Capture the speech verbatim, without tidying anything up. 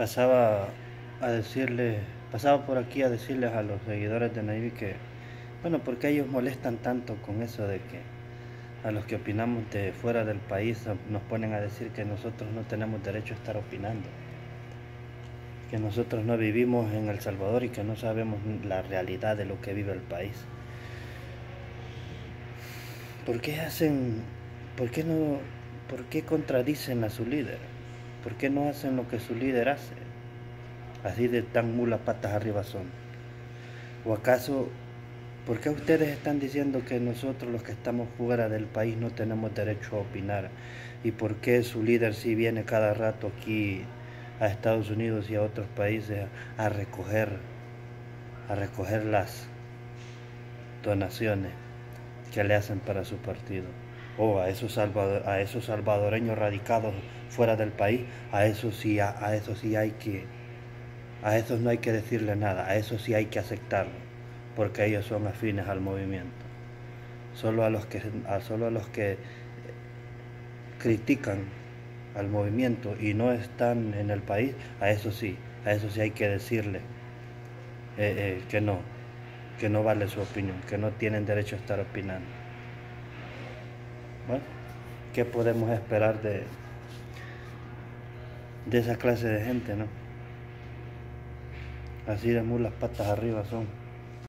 pasaba a decirle, pasaba por aquí a decirles a los seguidores de Navy que, bueno, porque ellos molestan tanto con eso de que a los que opinamos de fuera del país nos ponen a decir que nosotros no tenemos derecho a estar opinando, que nosotros no vivimos en El Salvador y que no sabemos la realidad de lo que vive el país. ¿Por qué hacen, por qué no, por qué contradicen a su líder? ¿Por qué no hacen lo que su líder hace? Así de tan mula patas arriba son. ¿O acaso, por qué ustedes están diciendo que nosotros los que estamos fuera del país no tenemos derecho a opinar? ¿Y por qué su líder sí viene cada rato aquí a Estados Unidos y a otros países a recoger, a recoger las donaciones que le hacen para su partido? O a esos, salvador, a esos salvadoreños radicados fuera del país, a esos sí, a, a esos sí hay que, a esos no hay que decirle nada, a esos sí hay que aceptarlo, porque ellos son afines al movimiento. Solo a los que, a, solo a los que critican al movimiento y no están en el país, a eso sí, a eso sí hay que decirle eh, eh, que no, que no vale su opinión, que no tienen derecho a estar opinando. Bueno, ¿qué podemos esperar de, de esa clase de gente, no? Así de mulas patas arriba son.